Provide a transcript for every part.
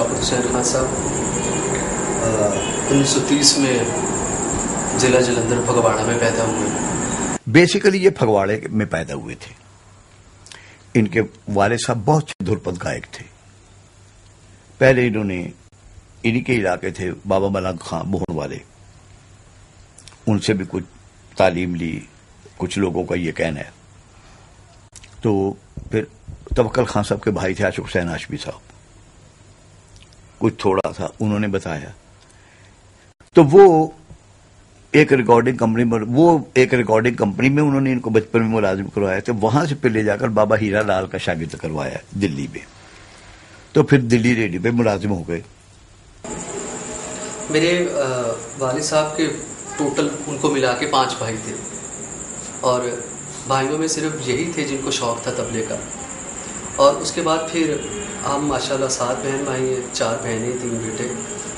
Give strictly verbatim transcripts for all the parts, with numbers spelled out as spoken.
شوکت حسین خان صاحب انیس سو تیس میں ضلع جلندھر پھگواڑہ میں پیدا ہوئے. بیسیکلی یہ پھگواڑے میں پیدا ہوئے تھے. ان کے والد صاحب بہت دھرپد گائک تھے. پہلے انہوں نے انہی کے علاقے تھے بابا ملنگ خان بہن والے، ان سے بھی کچھ تعلیم لی. کچھ لوگوں کا یہ کہنا ہے. تو پھر توکل خان صاحب کے بھائی تھے عاشق حسین ہاشمی صاحب، کچھ تھوڑا تھا انہوں نے بتایا. تو وہ ایک ریکارڈنگ کمپنی میں وہ ایک ریکارڈنگ کمپنی میں انہوں نے ان کو بچپن میں ملازم کروایا تھا. وہاں سے پھر لے جا کر بابا ہیرا لال کا شاگرد کروایا دلی میں. تو پھر دلی ریڈیو پہ ملازم ہو گئے. میرے والد صاحب کے ٹوٹل ان کو ملا کے پانچ بھائی تھے، اور بھائیوں میں صرف یہی تھے جن کو شوق تھا تبلے کا. اور اس کے بعد پھر ہم ماشاءاللہ سات بہن بھائی ہیں، چار بہنیں تین بیٹے.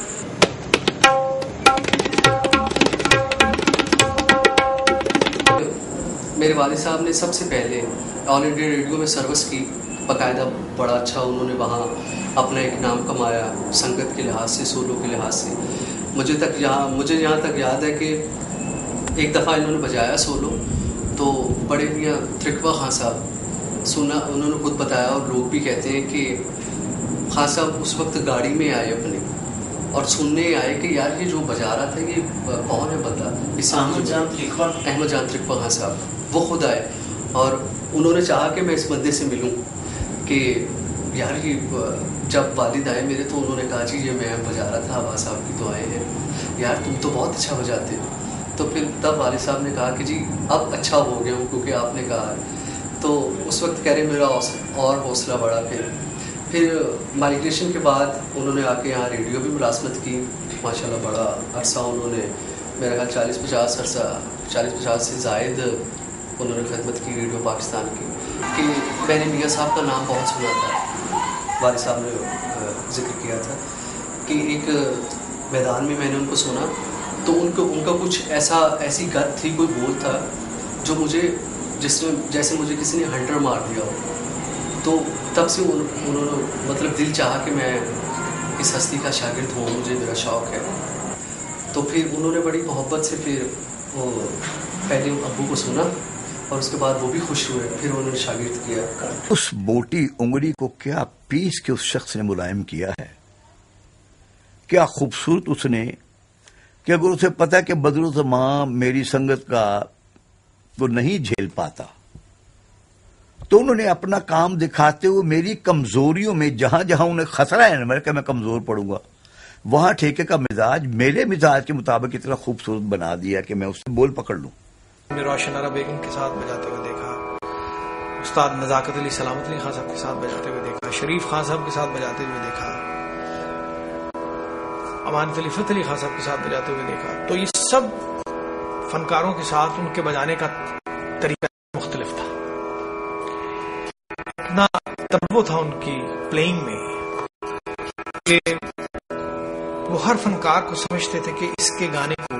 میرے والد صاحب نے سب سے پہلے آل انڈیا ریڈیو میں سروس کی باقاعدہ. بڑا اچھا انہوں نے وہاں اپنا ایک نام کمایا سنگت کے لحاظ سے، سولو کے لحاظ سے. مجھے تک یہاں مجھے یہاں تک یاد ہے کہ ایک دفعہ انہوں نے بجایا سولو تو بڑے میاں ترکوا خان صاحب سنا، انہوں نے خود بتایا اور لوگ بھی کہتے ہیں کہ خان صاحب اس وقت گاڑی میں آئے اپنے اور سننے آئے کہ یار یہ جو بجا رہا تھا یہ کون ہے بندہ. احمد جان ترکوا احمد جان ترکوا خان صاحب وہ خود آئے اور انہوں نے چاہا کہ میں اس بندے سے ملوں کہ یار یہ جب والد آئے میرے تو انہوں نے کہا جی یہ میں بجا رہا تھا آواز صاحب کی تو آئے ہیں یار تم تو بہت اچھا بجاتے ہو. تو پھر تب والد صاحب نے کہا کہ جی اب اچھا ہو گیا ہوں کیونکہ آپ نے کہا. تو اس وقت کہہ رہے میرا اور حوصلہ بڑھا. پھر پھر مائگریشن کے بعد انہوں نے آ کے یہاں ریڈیو بھی ملازمت کی ماشاءاللہ. بڑا عرصہ انہوں نے میرا خیال چالیس پچاس عرصہ چالیس پچاس سے زائد انہوں نے خدمت کی ریڈیو پاکستان کی. کہ میں نے میاں صاحب کا نام بہت سنا تھا، والد صاحب نے ذکر کیا تھا کہ ایک میدان میں میں نے ان کو سنا تو ان کو ان کا کچھ ایسا ایسی گت تھی، کوئی بول تھا جو مجھے جس میں جیسے مجھے کسی نے ہنٹر مار دیا ہو. تو تب سے انہوں نے مطلب دل چاہا کہ میں اس ہستی کا شاگرد ہوں، مجھے میرا شوق ہے. تو پھر انہوں نے بڑی محبت سے پھر وہ پہلے ابو کو سنا اور اس کے بعد وہ بھی خوش ہوئے، پھر انہوں نے شاگرد کیا. اس موٹی انگلی کو کیا پیس کے اس شخص نے ملائم کیا ہے، کیا خوبصورت اس نے کہ اگر اسے پتا کہ بدر تمام میری سنگت کا تو نہیں جھیل پاتا تو انہوں نے اپنا کام دکھاتے ہوئے میری کمزوریوں میں جہاں جہاں انہیں خطرہ ہے میں کہ میں کمزور پڑوں گا وہاں ٹھیکے کا مزاج میرے مزاج کے مطابق اتنا خوبصورت بنا دیا کہ میں اس سے بول پکڑ لوں. میں روشن ارا بیگم کے ساتھ بجاتے ہوئے دیکھا، استاد نزاکت علی سلامت علی خان صاحب کے ساتھ بجاتے ہوئے دیکھا، شریف خان صاحب کے ساتھ بجاتے ہوئے دیکھا، امانت علی فتح علی خان صاحب کے ساتھ بجاتے ہوئے دیکھا. تو یہ سب فنکاروں کے ساتھ ان کے بجانے کا طریقہ مختلف تھا. اتنا تنوع تھا ان کی پلینگ میں کہ وہ ہر فنکار کو سمجھتے تھے کہ اس کے گانے کو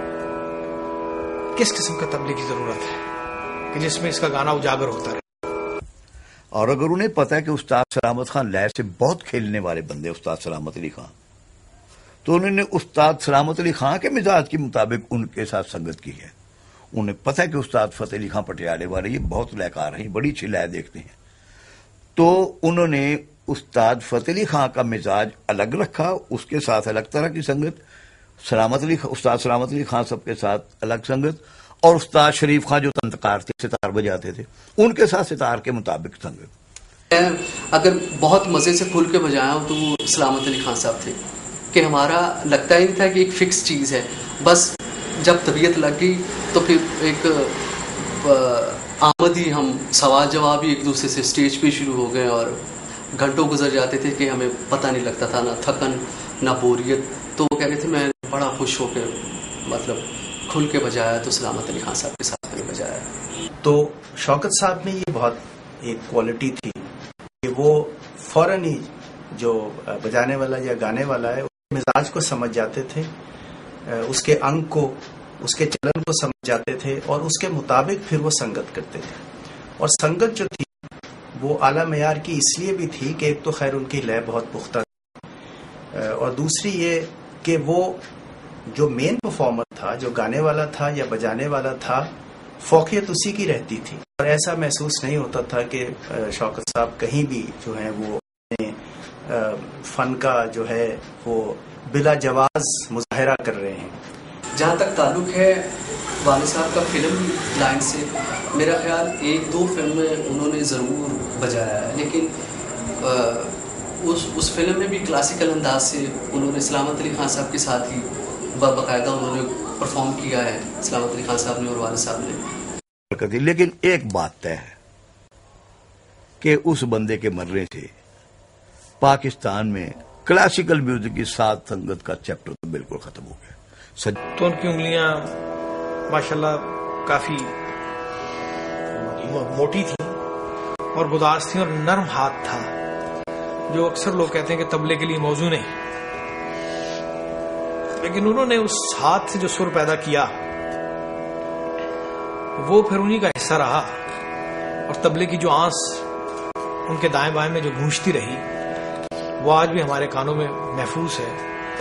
کس قسم کا تبلیغ کی ضرورت ہے کہ جس میں اس کا گانا اجاگر ہوتا رہے. اور اگر انہیں پتا ہے کہ استاد سلامت خان لہر سے بہت کھیلنے والے بندے استاد سلامت علی خان، تو انہوں نے استاد سلامت علی خان کے مزاج کے مطابق ان کے ساتھ سنگت کی ہے. انہیں پتا ہے کہ استاد فتح علی خان پٹیالے والے یہ بہت لہکار ہیں، بڑی اچھی لہ دیکھتے ہیں. تو انہوں نے استاد فتح علی خان کا مزاج الگ رکھا، اس کے ساتھ الگ طرح کی سنگت، سلامت علی استاد سلامت علی خان صاحب کے ساتھ الگ سنگت، اور استاد شریف خان جو تنتکار تھے ستار بجاتے تھے ان کے ساتھ ستار کے مطابق سنگت. اگر بہت مزے سے کھل کے بجایا ہوں تو وہ سلامت علی خان صاحب تھے کہ ہمارا لگتا ہی نہیں تھا کہ ایک فکس چیز ہے، بس جب طبیعت لگ گئی تو پھر ایک آمد ہی ہم سوال جواب ہی ایک دوسرے سے اسٹیج پہ شروع ہو گئے اور گھنٹوں گزر جاتے تھے کہ ہمیں پتہ نہیں لگتا تھا، نہ تھکن نہ بوریت. تو وہ کہہ رہے تھے میں بڑا خوش ہو کے مطلب کھل کے بجایا تو سلامت علی خان صاحب کے ساتھ میں نے بجایا. تو شوکت صاحب میں یہ بہت ایک کوالٹی تھی کہ وہ فوراً ہی جو بجانے والا یا گانے والا ہے مزاج کو سمجھ جاتے تھے، اس کے انگ کو، اس کے چلن کو سمجھ جاتے تھے اور اس کے مطابق پھر وہ سنگت کرتے تھے. اور سنگت جو تھی وہ اعلیٰ معیار کی اس لیے بھی تھی کہ ایک تو خیر ان کی لے بہت پختہ تھی، اور دوسری یہ کہ وہ جو مین پرفارمر تھا، جو گانے والا تھا یا بجانے والا تھا، فوقیت اسی کی رہتی تھی، اور ایسا محسوس نہیں ہوتا تھا کہ شوکت صاحب کہیں بھی جو ہیں وہ اپنے فن کا جو ہے وہ بلا جواز مظاہرہ کر رہے ہیں. جہاں تک تعلق ہے والد صاحب کا فلم لائن سے، میرا خیال ایک دو فلمیں انہوں نے ضرور بجایا ہے، لیکن اس اس فلم میں بھی کلاسیکل انداز سے انہوں نے سلامت علی خان صاحب کے ساتھ ہی باقاعدہ انہوں نے پرفارم کیا ہے، سلامت علی خان صاحب نے اور والد صاحب نے. لیکن ایک بات طے ہے کہ اس بندے کے مرنے سے پاکستان میں کلاسیکل میوزک کی ساتھ سنگت کا چیپٹر تو بالکل ختم ہو گیا. تو ان کی انگلیاں ماشاءاللہ کافی موٹی تھیں اور گداز تھیں اور نرم ہاتھ تھا، جو اکثر لوگ کہتے ہیں کہ طبلے کے لیے موزوں نہیں، لیکن انہوں نے اس ہاتھ سے جو سر پیدا کیا وہ پھر انہی کا حصہ رہا، اور طبلے کی جو آنس ان کے دائیں بائیں میں جو گونجتی رہی وہ آج بھی ہمارے کانوں میں محفوظ ہے.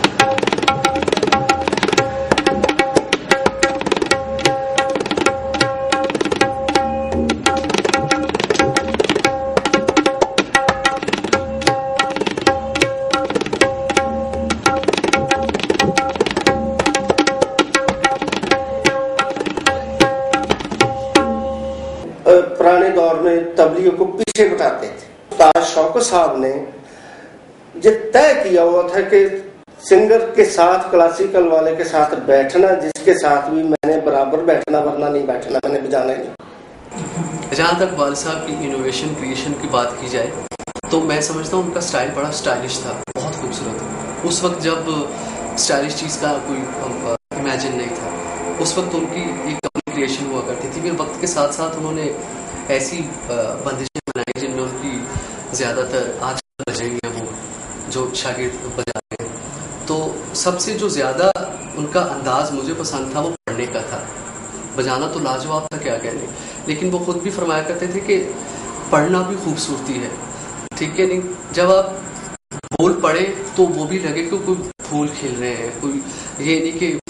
پرانے دور میں تبلیغ کو پیچھے بٹاتے تھے. استاد شوکت صاحب نے یہ طے کیا ہوا تھا کہ سنگر کے ساتھ، کلاسیکل والے کے ساتھ بیٹھنا، جس کے ساتھ بھی میں نے برابر بیٹھنا، ورنہ نہیں بیٹھنا، میں نے بجانا نہیں. جہاں تک والد صاحب کی انوویشن کریشن کی بات کی جائے تو میں سمجھتا ہوں ان کا سٹائل بڑا سٹائلش تھا، بہت خوبصورت. اس وقت جب سٹائلش چیز کا کوئی امیجن نہیں تھا، اس وقت ان کی ایک اپنی کریشن ہوا کرتی تھی. پھر وقت کے ساتھ ساتھ انہوں نے ایسی بندشیں بنائی جن میں ان کی زیادہ تر آج بجائی ہیں وہ جو شاگرد بجا رہے ہیں. تو سب سے جو زیادہ ان کا انداز مجھے پسند تھا وہ پڑھنے کا تھا. بجانا تو لاجواب تھا کیا کہنے، لیکن وہ خود بھی فرمایا کرتے تھے کہ پڑھنا بھی خوبصورتی ہے. ٹھیک ہے نہیں، جب آپ بول پڑھے تو وہ بھی لگے کہ کوئی پھول کھل رہے ہیں، کوئی یہ نہیں کہ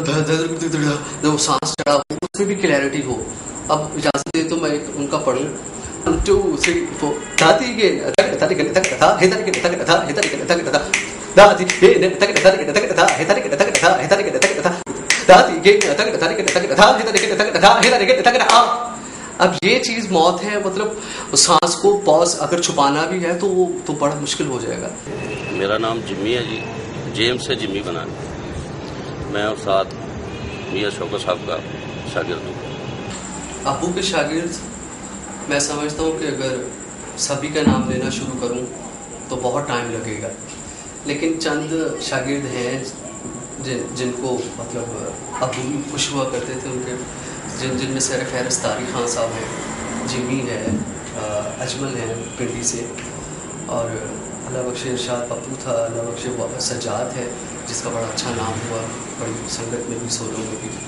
جو سانس چڑھا ہو، اس میں بھی کلیئرٹی ہو. اب اجازت دے تو میں ان کا پڑھوں. ٹو تھری فور دھاتی کے تک تک تک تھا ہتر کے تک تھا ہتر کے تک تھا دھاتی کے تک تک تک تھا ہتر کے تک تھا ہتر کے تک تھا دھاتی کے تک تک تک تھا ہتر کے تک تھا ہتر کے تک تھا. اب یہ چیز موت ہے، مطلب سانس کو پاز اگر چھپانا بھی ہے تو وہ تو بڑا مشکل ہو جائے گا. میرا نام جمی ہے جی، جیمس سے جمی بنا. میں استاد میاں شوکت صاحب کا شاگرد ہوں. ابو کے شاگرد میں سمجھتا ہوں کہ اگر سبھی کا نام لینا شروع کروں تو بہت ٹائم لگے گا، لیکن چند شاگرد ہیں جن جن کو مطلب ابو بھی خوش ہوا کرتے تھے ان کے، جن جن میں سر فہرست طارق خان صاحب ہیں، جمی ہے، اجمل ہیں پنڈی سے، اور اللہ بخش ارشاد پپو تھا، اللہ بخش سجاد ہے جس کا بڑا اچھا نام ہوا بڑی سنگت میں بھی، سولوں میں بھی.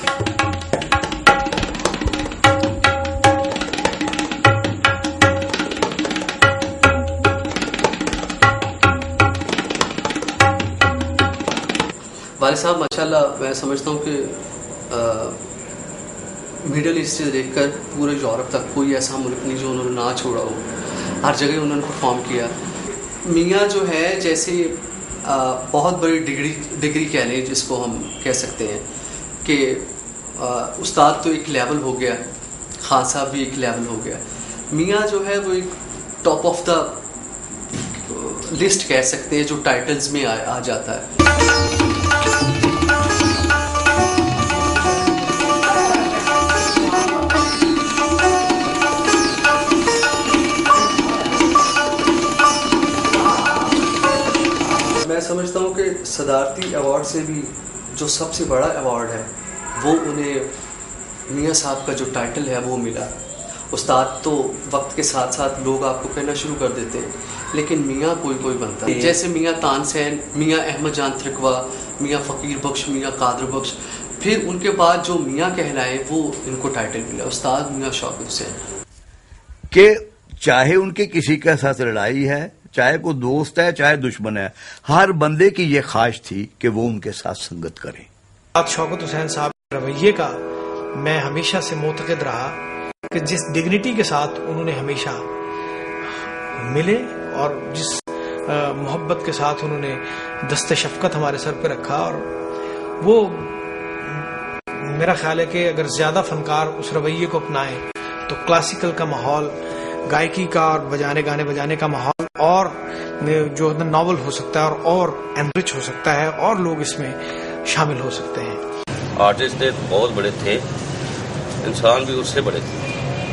والد صاحب ماشاءاللہ میں سمجھتا ہوں کہ مڈل ایسٹ سے دیکھ کر پورے یورپ تک کوئی ایسا ملک نہیں جو انہوں نے نہ چھوڑا ہو، ہر جگہ انہوں نے پرفارم کیا. میاں جو ہے جیسے بہت بڑی ڈگری ڈگری کہہ لیں جس کو ہم کہہ سکتے ہیں کہ استاد تو ایک لیول ہو گیا، خان صاحب بھی ایک لیول ہو گیا. میاں جو ہے وہ ایک ٹاپ آف دا لسٹ کہہ سکتے ہیں جو ٹائٹلز میں آ جاتا ہے. میں سمجھتا ہوں کہ صدارتی ایوارڈ سے بھی جو سب سے بڑا ایوارڈ ہے وہ انہیں میاں صاحب کا جو ٹائٹل ہے وہ ملا. استاد تو وقت کے ساتھ ساتھ لوگ آپ کو کہنا شروع کر دیتے ہیں، لیکن میاں کوئی کوئی بنتا ہے، جیسے میاں تانسین، میاں احمد جان ترکوا، میاں فقیر بخش، میاں قادر بخش، پھر ان کے بعد جو میاں کہلائے وہ ان کو ٹائٹل ملا، استاد میاں شوکت حسین. کہ چاہے ان کے کسی کے ساتھ لڑائی ہے، چاہے کوئی دوست ہے چاہے دشمن ہے، ہر بندے کی یہ خواہش تھی کہ وہ ان کے ساتھ سنگت کرے. شوکت حسین صاحب کے رویے کا میں ہمیشہ سے معتقد رہا کہ جس ڈگنیٹی کے ساتھ انہوں نے ہمیشہ ملے اور جس محبت کے ساتھ انہوں نے دست شفقت ہمارے سر پہ رکھا، اور وہ میرا خیال ہے کہ اگر زیادہ فنکار اس رویے کو اپنائیں تو کلاسیکل کا ماحول، گائکی کا اور بجانے گانے بجانے کا ماحول اور جو ناول ہو سکتا ہے اور اور انرچ ہو سکتا ہے اور لوگ اس میں شامل ہو سکتے ہیں. آرٹسٹ بہت بڑے تھے، انسان بھی اس سے بڑے تھے.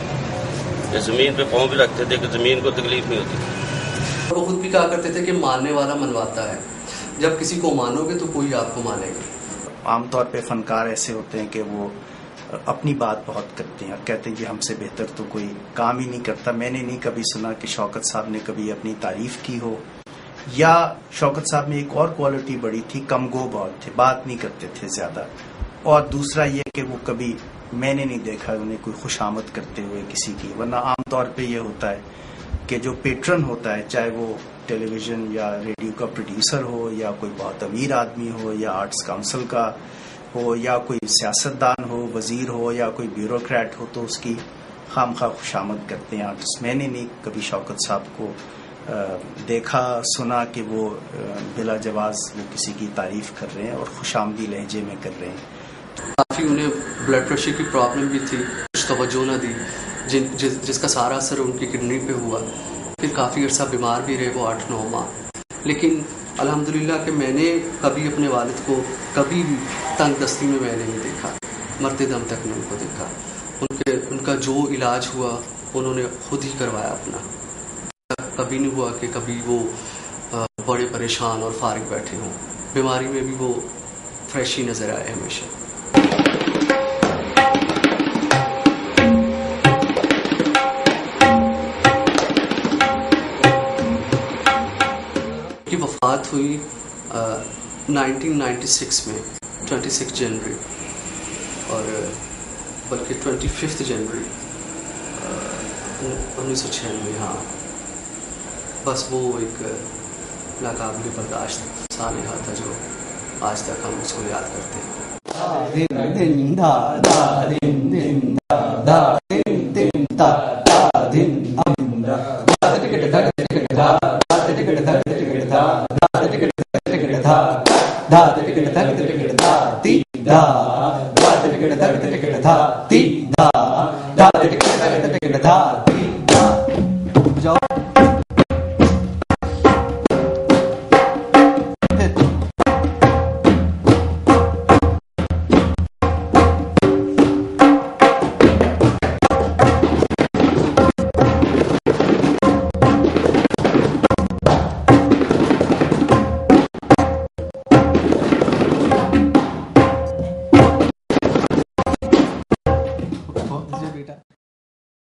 یہ زمین پہ پاؤں بھی رکھتے تھے کہ زمین کو تکلیف نہیں ہوتی. وہ خود بھی کہا کرتے تھے کہ ماننے والا منواتا ہے، جب کسی کو مانو گے تو کوئی آپ کو مانے گا. عام طور پہ فنکار ایسے ہوتے ہیں کہ وہ اپنی بات بہت کرتے ہیں اور کہتے ہیں کہ ہم سے بہتر تو کوئی کام ہی نہیں کرتا. میں نے نہیں کبھی سنا کہ شوکت صاحب نے کبھی اپنی تعریف کی ہو. یا شوکت صاحب میں ایک اور کوالٹی بڑی تھی، کم گو بہت تھے، بات نہیں کرتے تھے زیادہ. اور دوسرا یہ کہ وہ کبھی میں نے نہیں دیکھا انہیں کوئی خوشامد کرتے ہوئے کسی کی. ورنہ عام طور پہ یہ ہوتا ہے کہ جو پیٹرن ہوتا ہے، چاہے وہ ٹیلی ویژن یا ریڈیو کا پروڈیوسر ہو یا کوئی بہت امیر آدمی ہو یا آرٹس کاؤنسل کا ہو یا کوئی سیاستدان ہو، وزیر ہو یا کوئی بیوروکریٹ ہو، تو اس کی خام خواہ خوشامد کرتے ہیں آرٹسٹ. میں نے نہیں کبھی شوکت صاحب کو دیکھا سنا کہ وہ بلا جواز وہ کسی کی تعریف کر رہے ہیں اور خوش آمدی لہجے میں کر رہے ہیں. کافی انہیں بلڈ پریشر کی پرابلم بھی تھی، کچھ توجہ نہ دی، جن جس, جس کا سارا اثر ان کی کڈنی پہ ہوا. پھر کافی عرصہ بیمار بھی رہے وہ آٹھ نو ماہ. لیکن الحمدللہ کہ میں نے کبھی اپنے والد کو کبھی بھی تنگ دستی میں میں نے نہیں دیکھا، مرتے دم تک نے ان کو دیکھا. ان کے ان کا جو علاج ہوا انہوں نے خود ہی کروایا اپنا. کبھی نہیں ہوا کہ کبھی وہ بڑے پریشان اور فارغ بیٹھے ہوں. بیماری میں بھی وہ فریش ہی نظر آئے ہمیشہ. کی وفات ہوئی نائنٹین نائنٹی سکس میں ٹوینٹی سکس جنوری، اور بلکہ ٹوینٹی ففتھ جنوری انیس سو چھیانوے. ہاں بس وہ ایک ناقابل برداشت سانحہ تھا جو آج تک ہم اس کو یاد کرتے ہیں. دا